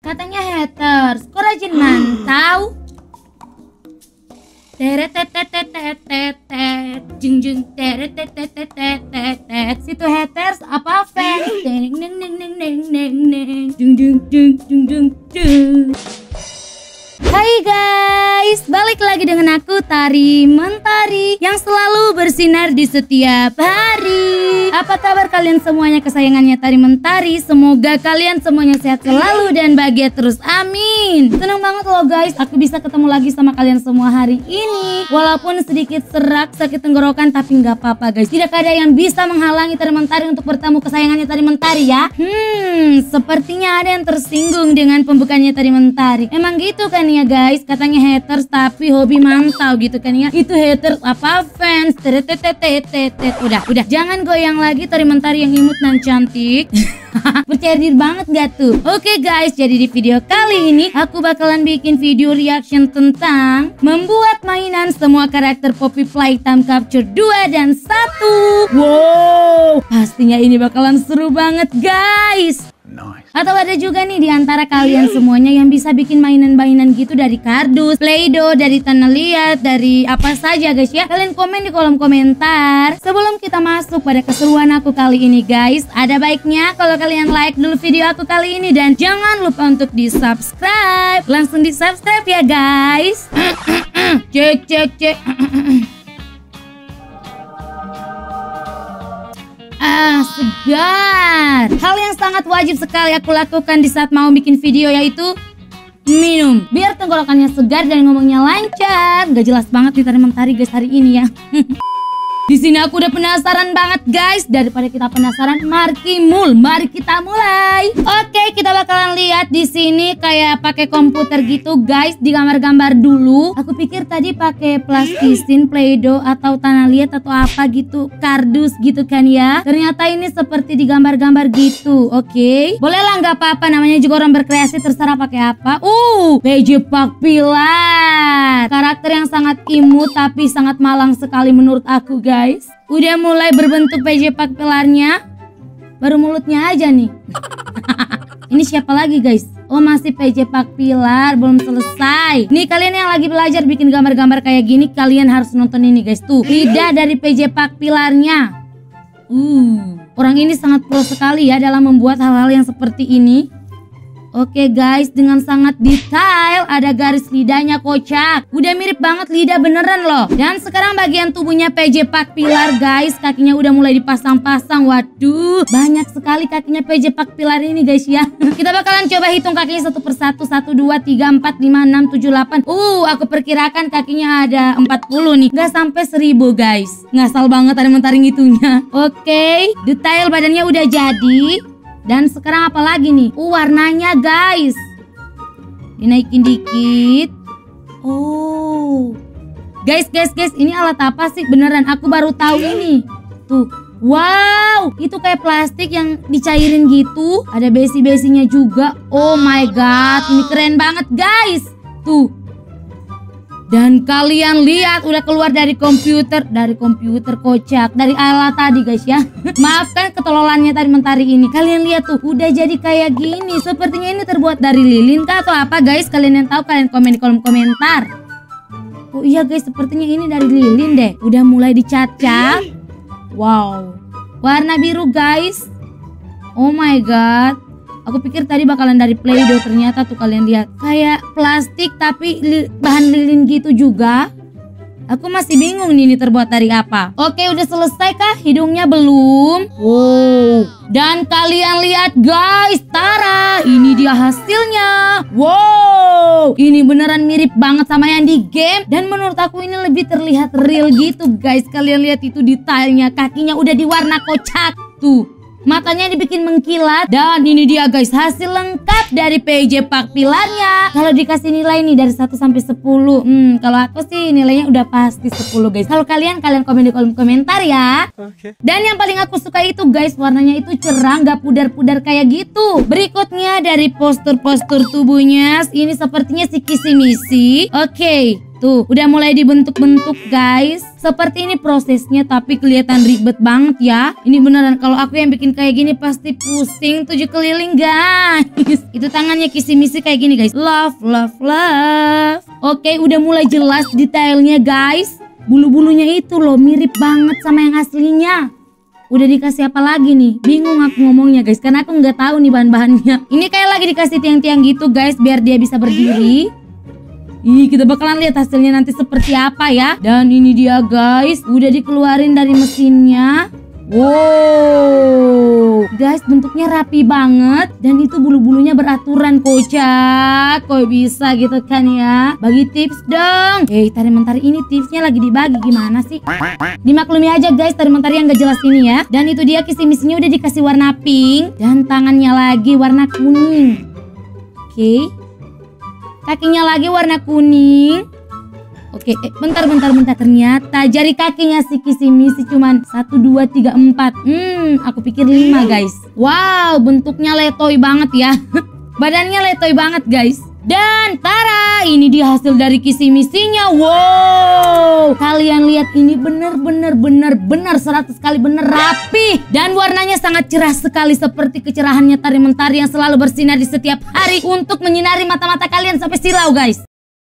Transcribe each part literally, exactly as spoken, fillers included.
Katanya haters, kok rajin mantau? Teret tet tet tet tet tet tet jeng jeng teret tet tet tet tet tet tet. Situ haters apa fans? Neng neng neng neng neng neng neng jeng jeng jeng jeng jeng jeng. Hai guys, balik lagi dengan aku Tari Mentari yang selalu bersinar di setiap hari. Apa kabar kalian semuanya kesayangannya Tari Mentari? Semoga kalian semuanya sehat selalu dan bahagia terus, amin. Seneng banget loh guys, aku bisa ketemu lagi sama kalian semua hari ini. Walaupun sedikit serak, sakit tenggorokan, tapi nggak apa-apa guys. Tidak ada yang bisa menghalangi Tari Mentari untuk bertemu kesayangannya Tari Mentari ya. Hmm, sepertinya ada yang tersinggung dengan pembukaannya Tari Mentari. Emang gitu kan ya guys, katanya haters tapi hobi mantau gitu kan ya. Itu haters apa fans? Tetetetetetet. Udah, udah, jangan goyang lagi Tari Mentari yang imut dan cantik. Percaya diri banget gak tuh? Oke guys, jadi di video kali ini aku bakalan bikin video reaction tentang membuat mainan semua karakter Poppy Playtime Capture dua dan satu. Wow, pastinya ini bakalan seru banget guys. Nice. Atau ada juga nih di antara kalian semuanya yang bisa bikin mainan-mainan gitu dari kardus, Play-Doh, dari tanah liat, dari apa saja guys ya. Kalian komen di kolom komentar. Sebelum kita masuk pada keseruan aku kali ini guys, ada baiknya kalau kalian like dulu video aku kali ini dan jangan lupa untuk di subscribe. Langsung di subscribe ya guys. Cek cek cek. Ah, segar. Hal yang sangat wajib sekali aku lakukan di saat mau bikin video yaitu minum, biar tenggorokannya segar dan ngomongnya lancar. Gak jelas banget nih Tari Mentari guys hari ini ya. Di sini aku udah penasaran banget guys. Daripada kita penasaran, mari mul, mari kita mulai. Oke, kita bakalan lihat di sini kayak pakai komputer gitu guys. Di gambar-gambar dulu. Aku pikir tadi pakai plastisin, Play-Doh atau tanah liat atau apa gitu, kardus gitu kan ya. Ternyata ini seperti di gambar-gambar gitu. Oke, boleh lah, nggak apa-apa. Namanya juga orang berkreasi, terserah pakai apa. Uh, P J Pak Pilar, karakter yang sangat imut tapi sangat malang sekali menurut aku guys. Guys, udah mulai berbentuk P J Pak Pilarnya. Baru mulutnya aja nih. Ini siapa lagi guys? Oh, masih P J Pak Pilar, belum selesai. Nih kalian yang lagi belajar bikin gambar-gambar kayak gini, kalian harus nonton ini guys. Tuh, lidah dari P J Pak Pilarnya. Uh, orang ini sangat pro sekali ya dalam membuat hal-hal yang seperti ini. Oke guys, dengan sangat detail. Ada garis lidahnya kocak. Udah mirip banget lidah beneran loh. Dan sekarang bagian tubuhnya P J Pak Pilar guys. Kakinya udah mulai dipasang-pasang. Waduh, banyak sekali kakinya P J Pak Pilar ini guys ya. Kita bakalan coba hitung kakinya satu persatu. Satu, dua, tiga, empat, lima, enam, tujuh, delapan. Uh, aku perkirakan kakinya ada empat puluh nih. Gak sampai seribu guys. Ngasal banget ada mentari ngitungnya. Oke, detail badannya udah jadi. Dan sekarang apa lagi nih? Uh, warnanya guys. Dinaikin dikit. Oh. Guys, guys, guys, ini alat apa sih? Beneran aku baru tahu ini. Tuh. Wow, itu kayak plastik yang dicairin gitu. Ada besi-besinya juga. Oh my god, ini keren banget guys. Tuh. Dan kalian lihat udah keluar dari komputer. Dari komputer kocak. Dari alat tadi guys ya. Maafkan ketololannya Tari Mentari ini. Kalian lihat tuh udah jadi kayak gini. Sepertinya ini terbuat dari lilin kah atau apa guys? Kalian yang tahu kalian komen di kolom komentar. Oh iya guys, sepertinya ini dari lilin deh. Udah mulai dicat-cat. Wow, warna biru guys. Oh my god. Aku pikir tadi bakalan dari Play-Doh, ternyata tuh kalian lihat kayak plastik tapi li bahan lilin gitu juga. Aku masih bingung nih ini terbuat dari apa. Oke, udah selesai kah? Hidungnya belum. Wow. Dan kalian lihat guys, Tara, ini dia hasilnya. Wow, ini beneran mirip banget sama yang di game. Dan menurut aku ini lebih terlihat real gitu guys. Kalian lihat itu detailnya. Kakinya udah diwarna kocak tuh. Matanya dibikin mengkilat. Dan ini dia guys, hasil lengkap dari P J Pak Pilarnya. Kalau dikasih nilai nih dari satu sampai sepuluh, Hmm, kalau aku sih nilainya udah pasti sepuluh guys. Kalau kalian, kalian komen di kolom komentar ya. Oke. Dan yang paling aku suka itu guys, warnanya itu cerah, gak pudar-pudar kayak gitu. Berikutnya dari postur-postur tubuhnya. Ini sepertinya si Kisi Misi. Oke, Tuh, udah mulai dibentuk-bentuk guys. Seperti ini prosesnya, tapi kelihatan ribet banget ya. Ini beneran kalau aku yang bikin kayak gini pasti pusing tujuh keliling guys. Itu tangannya kisi-misi kayak gini guys. Love, love, love. Oke, udah mulai jelas detailnya guys. Bulu-bulunya itu loh mirip banget sama yang aslinya. Udah dikasih apa lagi nih? Bingung aku ngomongnya guys, karena aku nggak tahu nih bahan-bahannya. Ini kayak lagi dikasih tiang-tiang gitu guys, biar dia bisa berdiri. Ih, kita bakalan lihat hasilnya nanti seperti apa ya. Dan ini dia guys, udah dikeluarin dari mesinnya. Wow, guys bentuknya rapi banget. Dan itu bulu-bulunya beraturan kocak. Kok bisa gitu kan ya? Bagi tips dong. Eh, tari mentari ini tipsnya lagi dibagi gimana sih? Dimaklumi aja guys, tari mentari yang gak jelas ini ya. Dan itu dia kisi-misinya udah dikasih warna pink. Dan tangannya lagi warna kuning. Oke, kakinya lagi warna kuning. Oke, eh, bentar, bentar, bentar. Ternyata jari kakinya si kisi-misi cuman satu, dua, tiga, empat. Hmm, aku pikir lima guys. Wow, bentuknya letoy banget ya. Badannya letoy banget guys. Dan tara, ini dia hasil dari kisi-misinya. Wow, kalian lihat ini bener-bener bener-bener seratus kali bener rapi. Dan warnanya sangat cerah sekali seperti kecerahannya tari mentari yang selalu bersinar di setiap hari untuk menyinari mata-mata kalian sampai silau guys.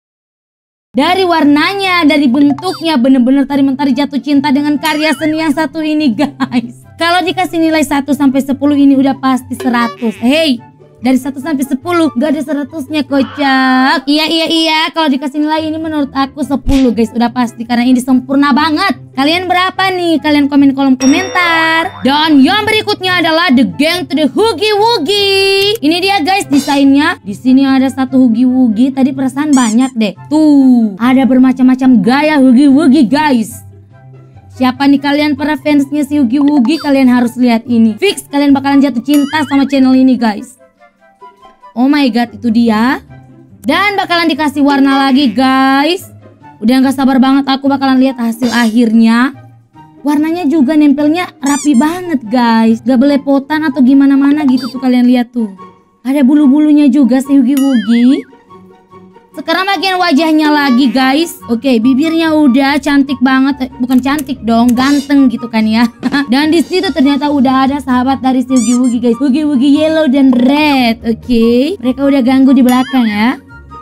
Dari warnanya, dari bentuknya, bener-bener tari mentari jatuh cinta dengan karya seni yang satu ini guys. Kalau dikasih nilai satu sampai sepuluh ini udah pasti seratus. Hey, dari satu sampai sepuluh gak ada seratusnya kocak. Iya iya iya, kalau dikasih nilai ini menurut aku sepuluh guys, udah pasti karena ini sempurna banget. Kalian berapa nih? Kalian komen kolom komentar. Dan yang berikutnya adalah The Gang to the Hoogie Woogie. Ini dia guys desainnya. Di sini ada satu Hoogie Woogie. Tadi perasaan banyak deh. Tuh, ada bermacam-macam gaya Hoogie Woogie guys. Siapa nih kalian para fansnya si Hoogie Woogie? Kalian harus lihat ini. Fix kalian bakalan jatuh cinta sama channel ini guys. Oh my god, itu dia. Dan bakalan dikasih warna lagi guys. Udah gak sabar banget aku bakalan lihat hasil akhirnya. Warnanya juga nempelnya rapi banget guys. Gak belepotan atau gimana-mana gitu tuh, kalian lihat tuh. Ada bulu-bulunya juga si Hoogie Woogie. Sekarang bagian wajahnya lagi guys. Oke, bibirnya udah cantik banget. Eh, bukan cantik dong, ganteng gitu kan ya. Dan di situ ternyata udah ada sahabat dari si Hoogie Woogie guys. Hoogie Woogie yellow dan red. Oke, mereka udah ganggu di belakang ya.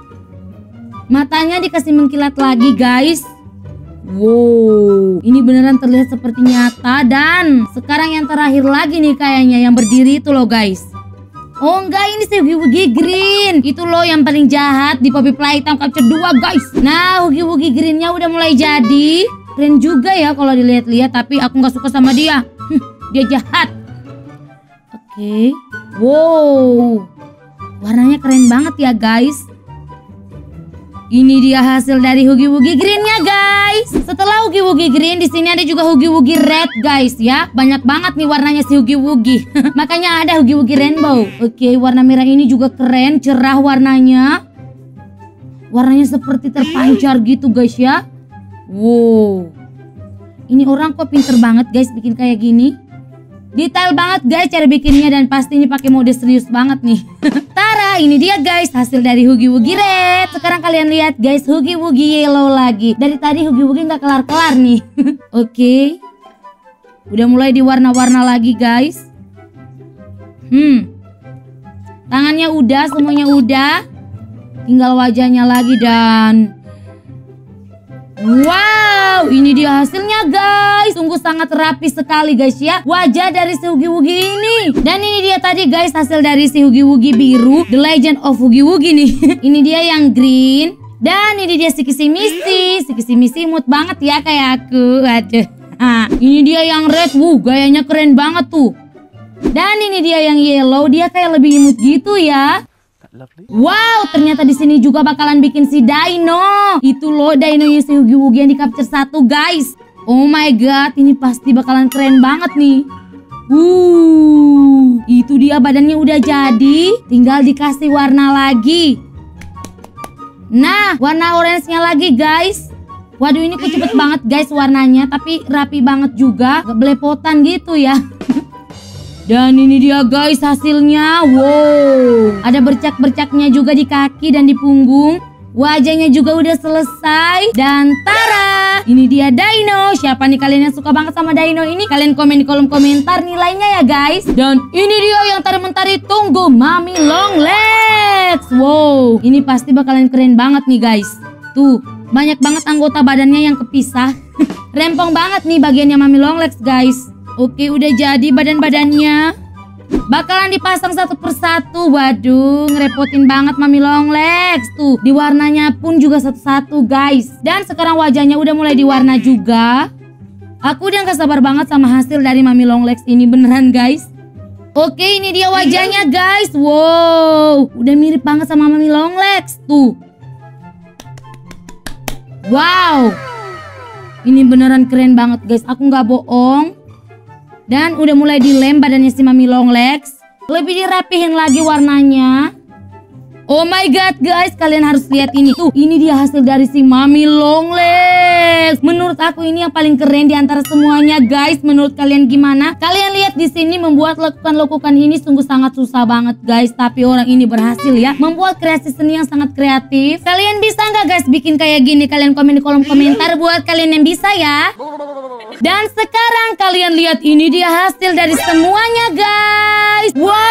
Matanya dikasih mengkilat lagi guys. Wow, ini beneran terlihat seperti nyata. Dan sekarang yang terakhir lagi nih kayaknya yang berdiri itu loh guys. Oh enggak, ini si Hoogie Woogie Green. Itu loh yang paling jahat di Poppy Playtime Capture dua guys. Nah, Hoogie Woogie Greennya udah mulai jadi. Keren juga ya kalau dilihat-lihat, tapi aku nggak suka sama dia. Hm, dia jahat. Oke. Wow, warnanya keren banget ya guys. Ini dia hasil dari Hoogie Woogie Greennya guys. Setelah Hoogie Woogie Green, di sini ada juga Hoogie Woogie Red guys ya. Banyak banget nih warnanya si Hoogie Woogie. Makanya ada Hoogie Woogie Rainbow. Oke, warna merah ini juga keren, cerah warnanya. Warnanya seperti terpancar gitu guys ya. Wow, ini orang kok pinter banget guys bikin kayak gini. Detail banget guys cara bikinnya, dan pasti ini pakai mode serius banget nih. Tara, ini dia guys hasil dari Hoogie Woogie Red. Sekarang kalian lihat guys Hoogie Woogie Yellow lagi. Dari tadi Hoogie Woogie nggak kelar-kelar nih. Oke, udah mulai diwarna-warna lagi guys. Hmm, tangannya udah, semuanya udah. Tinggal wajahnya lagi. Dan wow, ini dia hasilnya guys. Sungguh sangat rapi sekali guys ya wajah dari si Hoogie Woogie ini. Dan ini dia tadi guys hasil dari si Hoogie Woogie biru, The Legend of Hoogie Woogie nih. Ini dia yang green. Dan ini dia si kisi-misi. Si kisi-misi imut banget ya kayak aku. Aduh. Nah, ini dia yang red. Wuh, gayanya keren banget tuh. Dan ini dia yang yellow. Dia kayak lebih imut gitu ya. Wow, ternyata di sini juga bakalan bikin si Dino. Itu loh Dinonya si Hoogie Woogie yang di capture satu guys. Oh my god, ini pasti bakalan keren banget nih. Uh, itu dia badannya udah jadi. Tinggal dikasih warna lagi. Nah, warna orange-nya lagi guys. Waduh, ini kok cepet banget guys warnanya. Tapi rapi banget juga, gak belepotan gitu ya. Dan ini dia guys hasilnya. Wow, ada bercak-bercaknya juga di kaki dan di punggung. Wajahnya juga udah selesai. Dan tara, ini dia dino. Siapa nih kalian yang suka banget sama dino ini? Kalian komen di kolom komentar nilainya ya guys. Dan ini dia yang tari-mentari tunggu, Mami Longlegs. Wow, ini pasti bakalan keren banget nih guys. Tuh, banyak banget anggota badannya yang kepisah. Rempong banget nih bagiannya Mami Longlegs guys. Oke, udah jadi badan-badannya. Bakalan dipasang satu persatu. Waduh, ngerepotin banget Mami Longlegs. Tuh, di warnanya pun juga satu-satu guys. Dan sekarang wajahnya udah mulai diwarna juga. Aku udah gak sabar banget sama hasil dari Mami Longlegs ini beneran guys. Oke, ini dia wajahnya guys. Wow, udah mirip banget sama Mami Longlegs. Tuh. Wow, ini beneran keren banget guys. Aku gak bohong. Dan udah mulai dilem badannya si Mami Longlegs. Lebih dirapihin lagi warnanya. Oh my god guys, kalian harus lihat ini. Tuh, ini dia hasil dari si Mami Longlegs. Menurut aku ini yang paling keren di antara semuanya guys. Menurut kalian gimana? Kalian lihat di sini membuat lekukan-lekukan ini sungguh sangat susah banget guys. Tapi orang ini berhasil ya membuat kreasi seni yang sangat kreatif. Kalian bisa nggak guys bikin kayak gini? Kalian komen di kolom komentar buat kalian yang bisa ya. Dan sekarang kalian lihat ini dia hasil dari semuanya guys.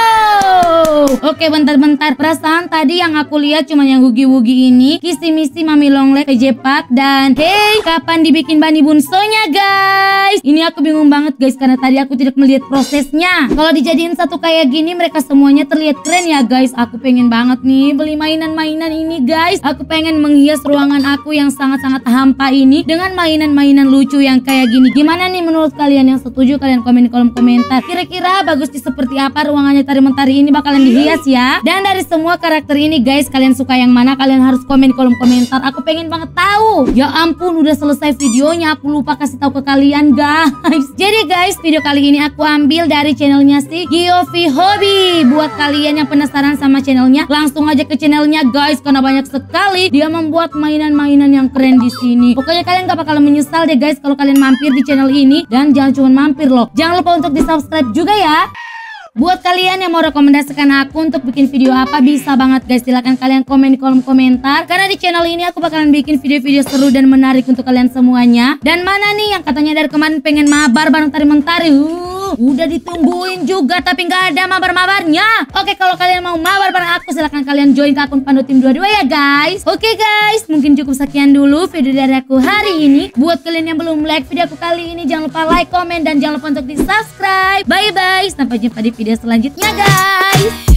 Wow. Oke, bentar-bentar. Perasaan tadi yang aku lihat cuma yang hugi-wugi ini, kisi-misi Mami Longlegs, P J Park, dan hey, kapan dibikin Bani Bunsonya guys? Ini aku bingung banget guys karena tadi aku tidak melihat prosesnya. Kalau dijadiin satu kayak gini mereka semuanya terlihat keren ya guys. Aku pengen banget nih beli mainan-mainan ini guys. Aku pengen menghias ruangan aku yang sangat-sangat hampa ini dengan mainan-mainan lucu yang kayak gini. Gimana nih menurut kalian? Yang setuju kalian komen di kolom komentar. Kira-kira bagusnya seperti apa ruangannya tari-mentari ini bakalan dihias ya. Dan dari semua karakter ini guys, kalian suka yang mana? Kalian harus komen di kolom komentar. Aku pengen banget tahu. Ya ampun, udah selesai videonya. Aku lupa kasih tahu ke kalian guys. Jadi guys, video kali ini aku ambil dari channelnya si Giovy Hobby. Buat kalian yang penasaran sama channelnya, langsung aja ke channelnya guys, karena banyak sekali dia membuat mainan-mainan yang keren di sini. Pokoknya kalian gak bakalan menyesal deh guys kalau kalian mampir di channel ini. Dan jangan cuma mampir loh, jangan lupa untuk di subscribe juga ya. Buat kalian yang mau rekomendasikan aku untuk bikin video apa, bisa banget guys. Silahkan kalian komen di kolom komentar. Karena di channel ini aku bakalan bikin video-video seru dan menarik untuk kalian semuanya. Dan mana nih yang katanya dari kemarin pengen mabar bareng tari-mentari? Uh, udah ditungguin juga tapi nggak ada mabar-mabarnya. Oke, kalau kalian mau mabar bareng aku, silahkan kalian join ke akun Pandu Tim dua puluh dua ya guys. Oke guys, mungkin cukup sekian dulu video dari aku hari ini. Buat kalian yang belum like video aku kali ini, jangan lupa like, komen, dan jangan lupa untuk di subscribe. Bye bye, sampai jumpa di video selanjutnya guys.